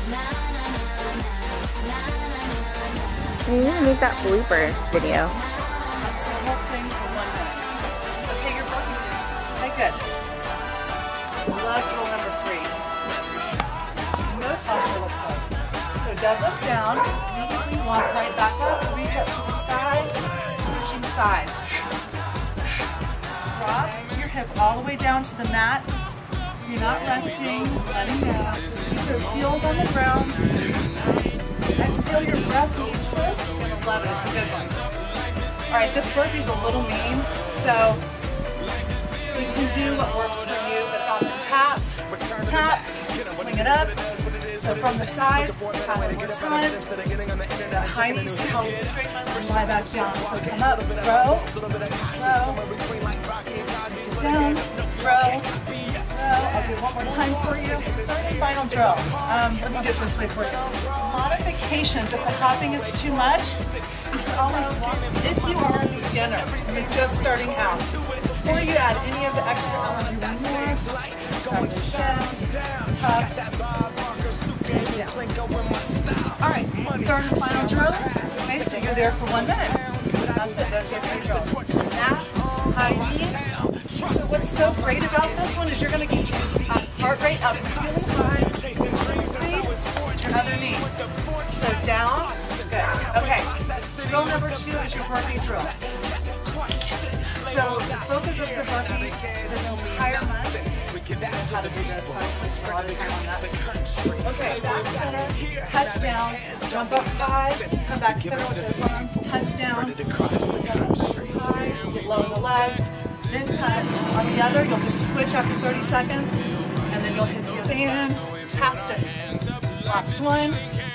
You need to make that blooper video. That's the whole thing for 1 minute. Okay, you're working. Okay, good. Love drill number 3. Most posture looks like. So deadlift down, immediately walk right back up, reach up to the sky, switching sides. Drop your hip all the way down to the mat. You're not resting, letting go. Keep those heels on the ground. Exhale your breath when you twist. You're gonna love it. It's a good one. All right, this burpee's a little mean, so you can do what works for you, but on the tap, swing it up. So from the side, tap one more time. That high knee held straight and lie back down. So come up, row, down, row. I'll do one more time for you. Third and final drill. Let me do it this way for you. Modifications. If the hopping is too much, you can always walk. If you are a beginner, you're just starting out, before you add any of the extra elements, grab your chest, tuck, down. All right, third and final drill. Okay, so you're there for 1 minute. That's it. That's your free drill. Now, high knee. So what's so great about this one is you're going to get your heart rate up really high, your other knee. So down, good. Okay, drill number 2 is your burpee drill. So the focus of the burpee this entire month is how to do this. So I waste a lot of time on that. Okay, back center, touch down, jump up high, come back center with those arms, touch down, come up high, get low in the legs. Then touch. On the other, you'll just switch after 30 seconds, and then you'll hit your fantastic. Last one.